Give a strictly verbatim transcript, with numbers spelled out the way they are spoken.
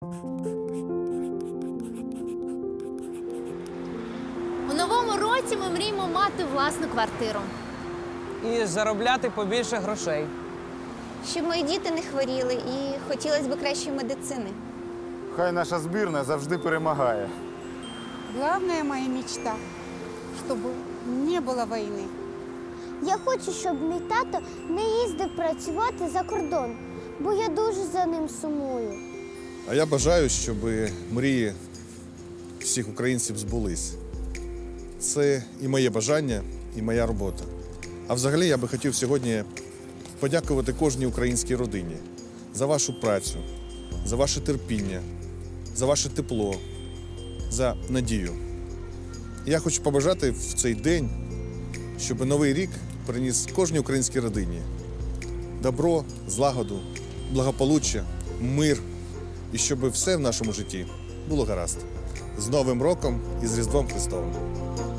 У новому році ми мріємо мати власну квартиру. І заробляти побільше грошей. Щоб мої діти не хворіли і хотілося б кращої медицини. Хай наша збірна завжди перемагає. Главная моя мечта, чтобы не было войны. Я хочу, щоб мій тато не їздив працювати за кордон, бо я дуже за ним сумую. А я бажаю, щоб мрії всіх українців збулись. Це і моє бажання, і моя робота. А взагалі я би хотів сьогодні подякувати кожній українській родині за вашу працю, за ваше терпіння, за ваше тепло, за надію. І я хочу побажати в цей день, щоб Новий рік приніс кожній українській родині добро, злагоду, благополуччя, мир і щоб все в нашому житті було гаразд. З Новим роком і з Різдвом Христовим!